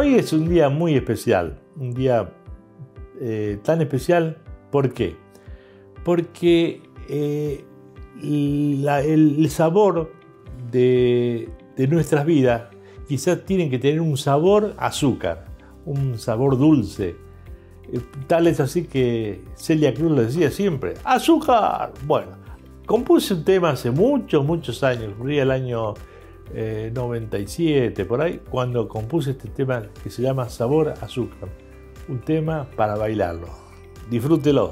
hoy es un día muy especial, un día tan especial, ¿por qué? Porque el sabor de nuestras vidas quizás tienen que tener un sabor azúcar, un sabor dulce. Tal es así que Celia Cruz lo decía siempre, ¡azúcar! Bueno, compuse un tema hace muchos años, corría el año 97, por ahí, cuando compuse este tema que se llama Sabor Azúcar. Un tema para bailarlo. Disfrútelo.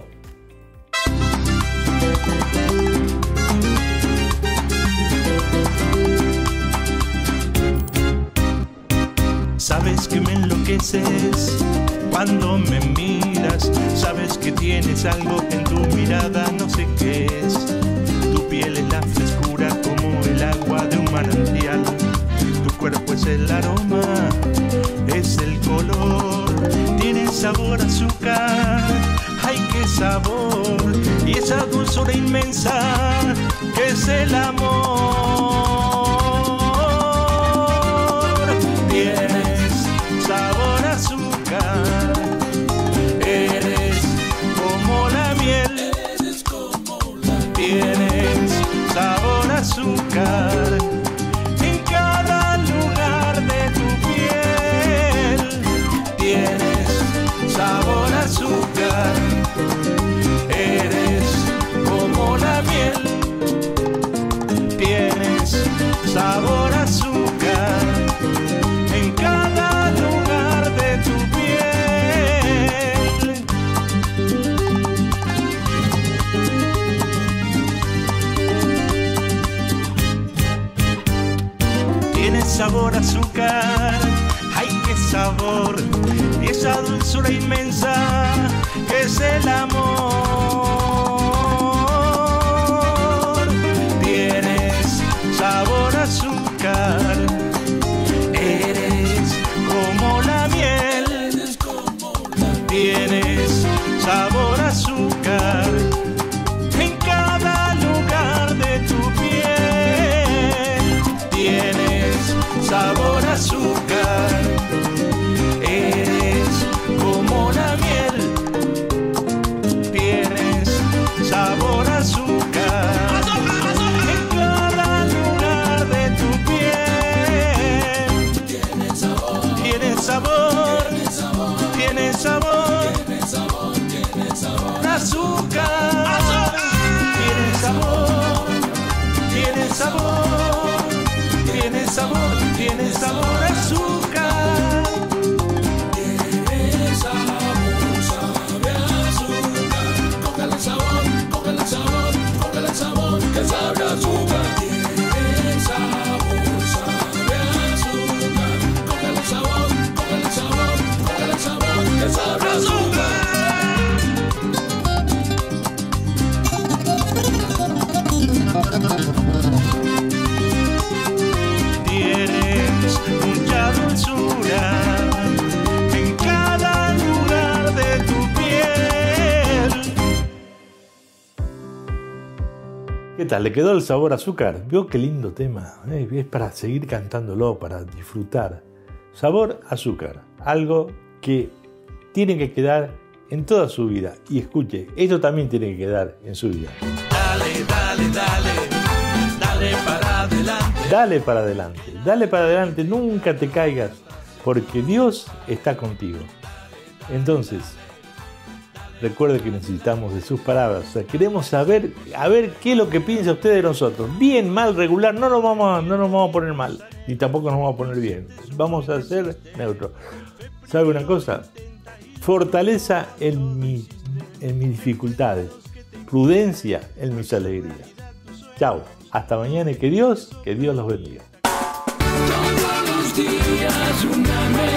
Sabes que me enloqueces cuando me miras, sabes que tienes algo en tu mirada, no sé qué es. Tu piel es la frescura como el agua de un manantial, tu cuerpo es el aroma, es el color, tiene sabor a azúcar, ay qué sabor, y esa dulzura inmensa que es el amor. Tienes sabor a azúcar, eres como la miel, tienes sabor a azúcar en cada lugar de tu piel, tienes sabor a azúcar, eres como la miel, tienes sabor a azúcar en cada lugar de tu piel. Tienes sabor a azúcar, ay qué sabor, y esa dulzura inmensa que es el amor. Tienes sabor a azúcar, eres como la miel, tienes sabor a azúcar en cada lugar de tu piel, tienes sabor a azúcar, eres como la miel, tienes sabor a azúcar en cada lugar de tu piel. Tienes sabor, tienes sabor, azúcar, tienes sabor, tienes sabor, tienes sabor, tienes sabor, azúcar. Tienes sabor, sabe a azúcar, cógele sabor, cógele sabor, cógele sabor, que sabe a azúcar. Tienes sabor, sabe a azúcar, cógele sabor, cógele sabor, cógele sabor, que sabe a azúcar. Tienes mucha dulzura en cada lugar de tu piel. ¿Qué tal? ¿Le quedó el sabor a azúcar? ¿Vio qué lindo tema? Es para seguir cantándolo, para disfrutar. Sabor a azúcar, algo que tiene que quedar en toda su vida. Y escuche, esto también tiene que quedar en su vida. Dale, dale, dale, dale para adelante. Dale para adelante, dale para adelante, nunca te caigas, porque Dios está contigo. Entonces, recuerde que necesitamos de sus palabras, o sea, queremos saber, a ver qué es lo que piensa usted de nosotros. Bien, mal, regular, no nos vamos a poner mal, ni tampoco nos vamos a poner bien. Vamos a ser neutros. ¿Sabe una cosa? Fortaleza en mis dificultades, prudencia en mis alegrías. Chao, hasta mañana y que Dios los bendiga. Todos los días una